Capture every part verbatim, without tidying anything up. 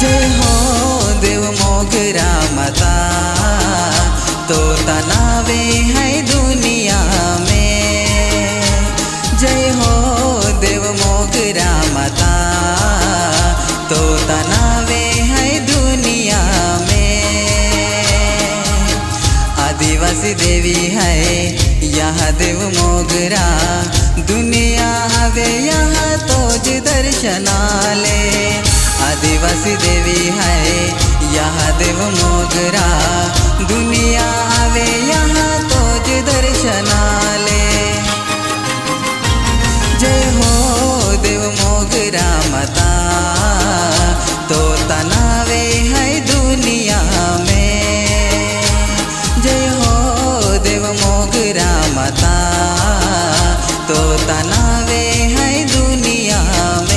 जय हो देव मोगरा माता, तो तनावे है दुनिया में। जय हो देव मोगरा माता, तो तनावे है दुनिया में। आदिवासी देवी है यहाँ देव मोगरा, दुनिया आवे यहाँ तोज दर्शनाले। आदिवासी देवी है यहाँ देव मोगरा, दुनिया आवे यहाँ तोज दर्शनाले। जय हो देव मोगरा माता, तो तनावे है दुनिया में। जय हो देव मोगरा माता, तो तनावे है दुनिया में।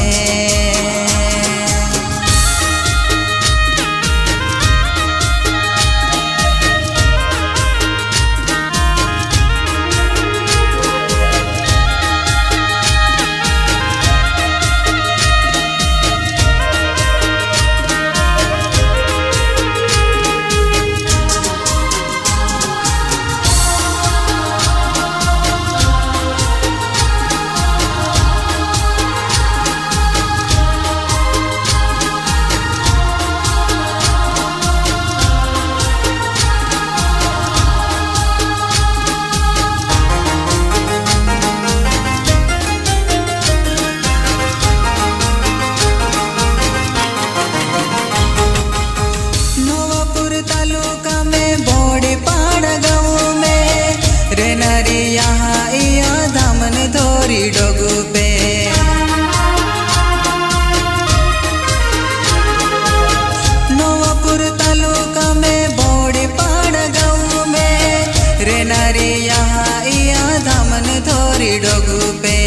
नवापुर तालुका में बोड़ी पाड़ गाँव में, रेनारी यहाँ इया धामन धोरी डोगू पे।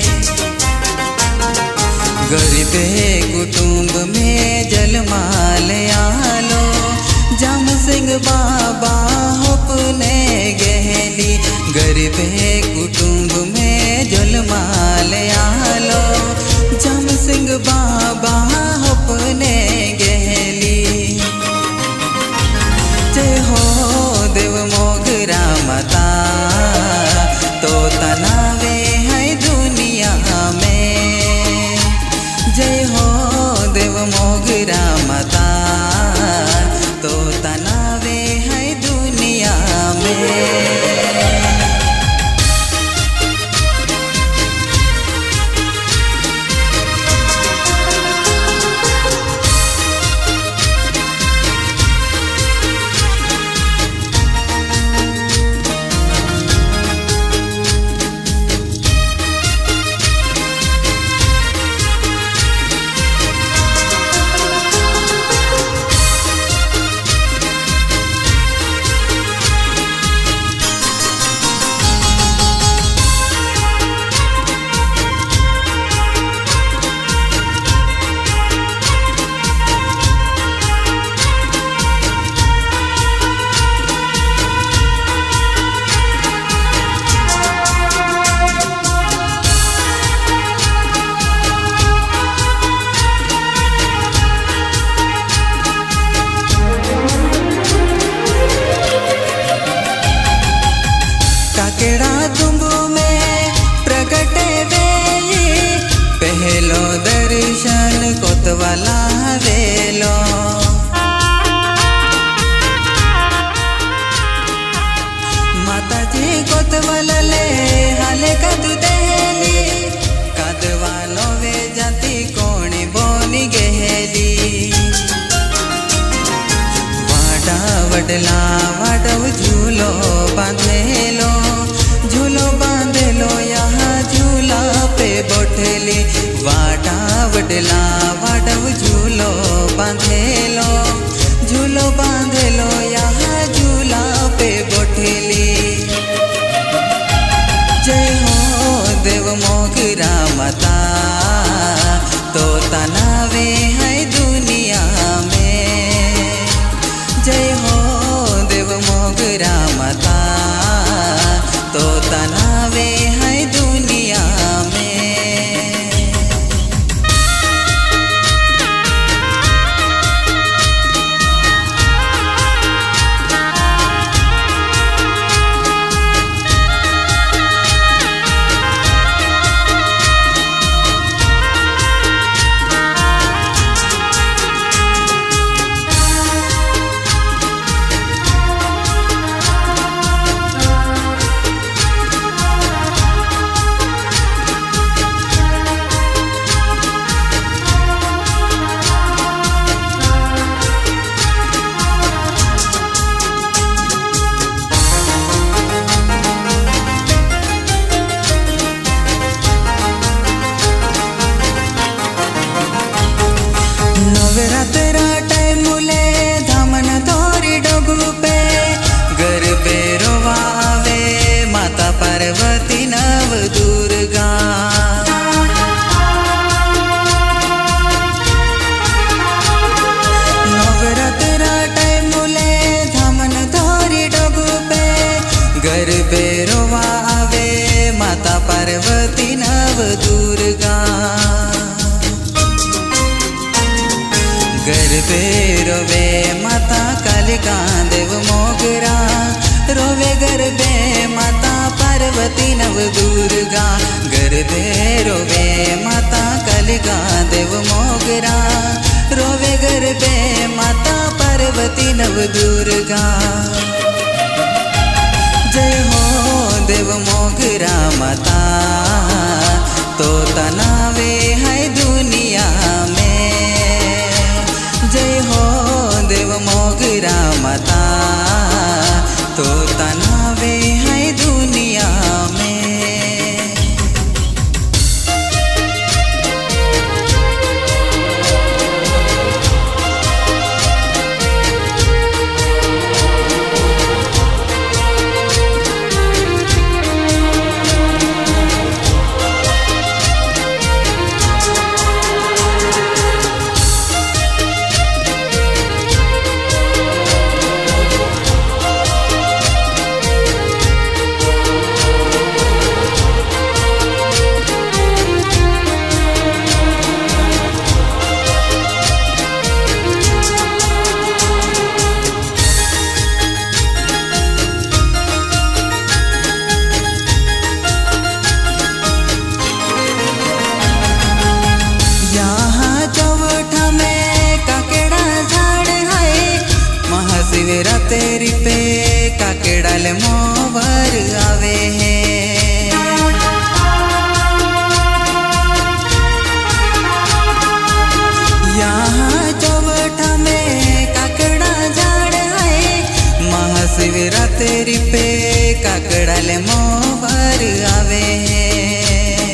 गरीब कुटुंब में जलमाल आलो, जम सिंह बाबा होपने गहली। गरीब कुटुंब में जलमाल आलो, जम सिंह बाबा होपने गहली। जय हो देव मोगरा माता, तो तनावे है दुनिया में। जय हो देव मोगरा माता, तो तनावे है दुनिया में। काकेड़ा तुम्बू में प्रगटे वेली, पहलो दर्शन कोतवाला वेलो। माता जी कोतवाला ले हाले कदू देली, कदवानो वे जाती कोणी बोनी गहेली। वाडा वडला वाडव झूलो बांधेलो, झूलो बांधेलो यहाँ झूला पे बोठली। वाडा वडला वाडव झूलो बांधेलो, झूलो बांधेलो यहाँ झूला पे बोठली। जय हो देव मोगरा माता, तो तनावे है दुनिया में। जय हो देव मोगरा माता, तो तनावे है दुनिया में। गरबे रोवे माता कालिका देव मोगरा, रोवे गरबे माता पार्वती नव दुर्गा। गरबे रोवे माता कालिका देव मोगरा, रोवे गरबे माता पार्वती नव दुर्गा। जय हो देव मोगरा माता, तो तनावे है दुनिया में। जय हो देव मोगरा माता, तो तनावे है दुनिया में। तेरी पे काकेड़ाल मोवर आवे है। यहाँ चौबठा में काकड़ा झाड़ है, महाशिवरात्रि पे काकड़ाल मोवर आवे है।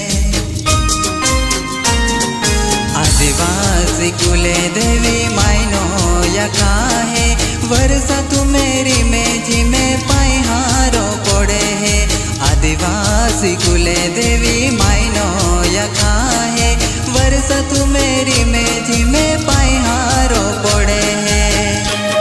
आदिवासी कुले देवी मायनो या काहे, वर्षा तू मेरी मेजी में पाइहारो पड़े है। आदिवासी कुले देवी मायनो या काहे, वर्षा तू मेरी मेजी में पाइहारो पड़े है।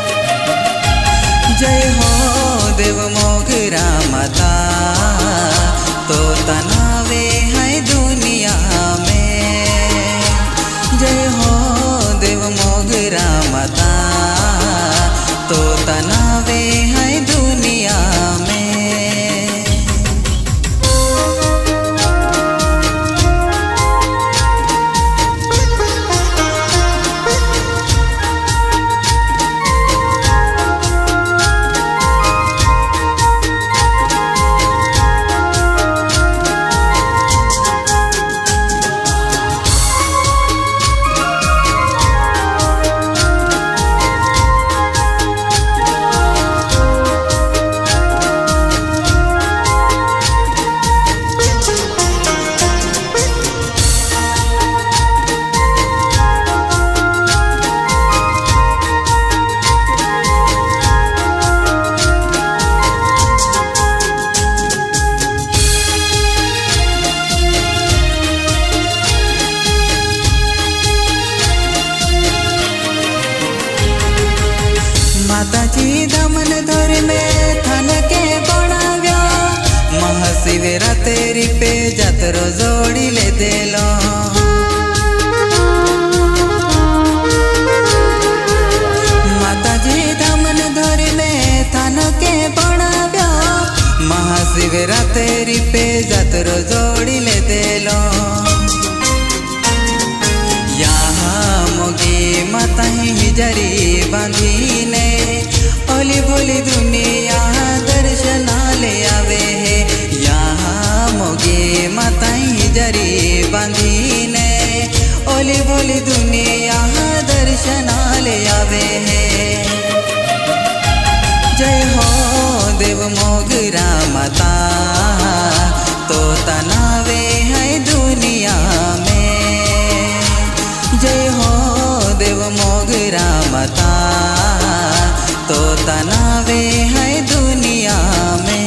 जय हो देव मोगरा माता, तो तनावे है दुनिया में। जय हो देव मोगरा माता, तो तनावे है दुनिया में। माताजी दमन धर में थन के बनाव्या, महाशिवरात्रि पे जातरो जोड़ी ले देलो। माताजी दमन धर में थन के बनाव्या, महाशिवरात्रि पे जातरो जोड़ी ले देलो। यहाँ मोगी माता हिजरी बांधीने, ओली भोली दुनिया दर्शनाले आवे है। यहाँ मोगी माता हिजरी बांधीने, ओली भोली दुनिया दर्शनाले आवे है। जय हो देव मोगरा माता, तो तनावे है दुनिया में। जय हो देव मोगरा माता, तो तनावे है दुनिया में।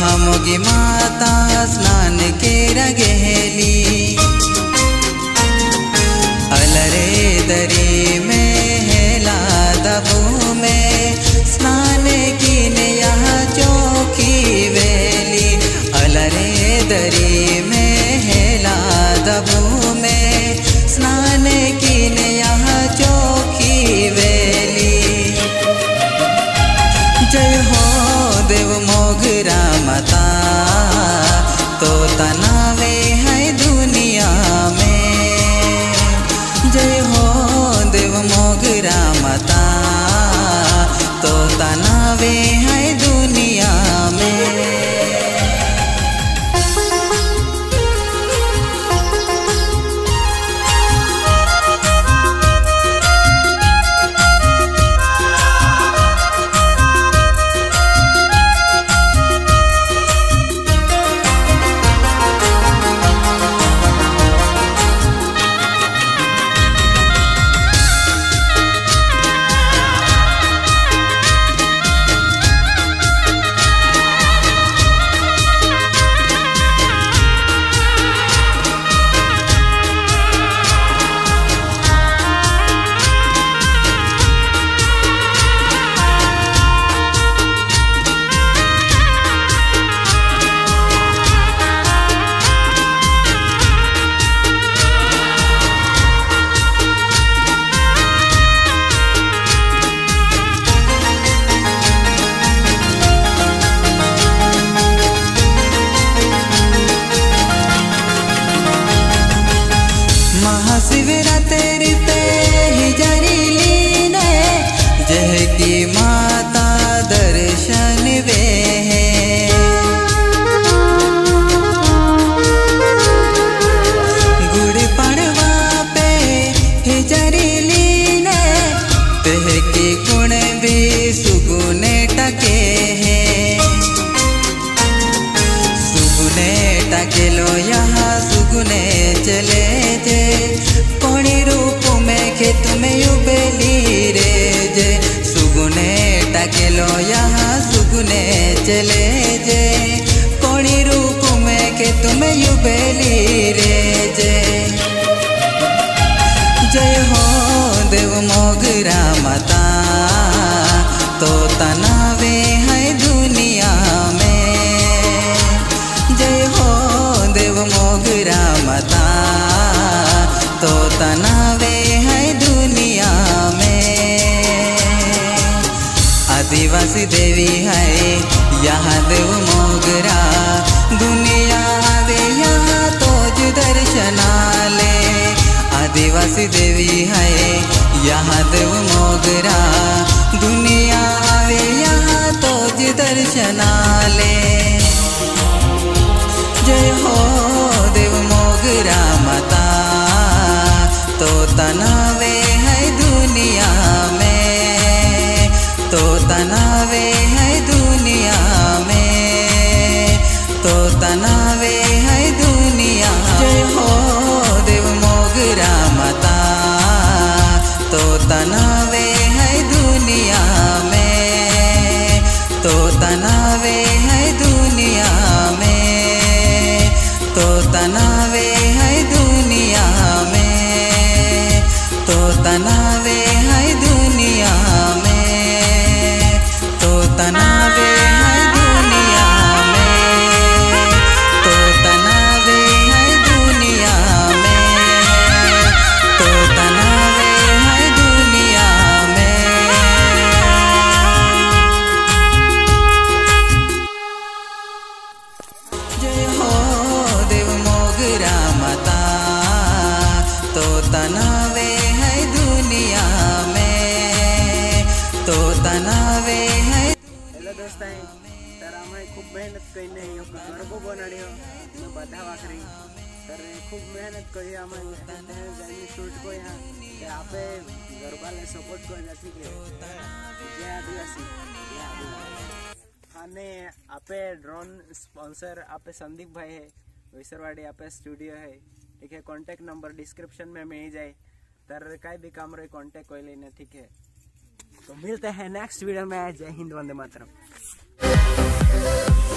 यहाँ मोगी माता स्नान के रगेली अलरे दरी में हेला दबू में स्नान कीने यहाँ चौकी वेली अलरे दरी में हेला दबू में स्नान कीने यहाँ चौकी वेली। जय हो देव मोगरा माता तो तनावे है दुनिया में। जय हो देव मोगरा माता तो तनावे है दुनिया में। महाशिवरात्रि ते ही जरी लीने जय की माता दर्शन वे है। गुड़ पड़वा पे ही जरी लीने तह के गुण भी सुगुने टके हैं। सुगुने टके लो यहाँ सुगुने चले जे कोणी रूप में खेत में युबेली रे जे सुगुने टकेलो यहाँ सुगुने चले जे कोणी रूप में खेत में युबेली रे जे। जय हो देव मोगरा माता तो तनावे है दुनिया में। जय हो देव मोगरा माता तो तनावे है दुनिया में। आदिवासी देवी है यहाँ देव मोगरा दुनिया आवे यहाँ तो दर्शनाले। आदिवासी देवी है यहाँ देव मोगरा दुनिया आवे यहाँ तो दर्शनाले। जय हो देव मोगरा माता तो तनावे है दुनिया में। तो तनावे है दुनिया में। तो तनावे है दुनिया। जय हो देव मोगरा माता तो तनावे है दुनिया में। तो तनावे है दुनिया में। तो तनावे है दुनिया में। तो तनावे है दुनिया में। तो तनावे है दुनिया में। तो तनावे है दुनिया में। तो तनावे है दुनिया में। जय हो देव मोगरा माता तो तनावे है दुनिया में। तो तनावे है। हेलो दोस्तां तर आम्ही खूप मेहनत करीने गरबो बनाड्यो मैं बधा वाकरी तर खूब मेहनत करी आम्ही जानी शूट को यहाँ ते आपे गरबा ले सपोर्ट कर जाती के जय आदिवासी जय आदिवासी। आने आपे ड्रोन स्पॉन्सर आपे संदीप भाई है विसरवाड़ी आपे स्टूडियो है ठीक है। कॉन्टेक्ट नंबर डिस्क्रिप्शन में मिल जाए तर काय भी काम रहे कॉन्टेक्ट कोई लेना ठीक है। तो मिलते हैं नेक्स्ट वीडियो में। जय हिंद वंदे मातरम।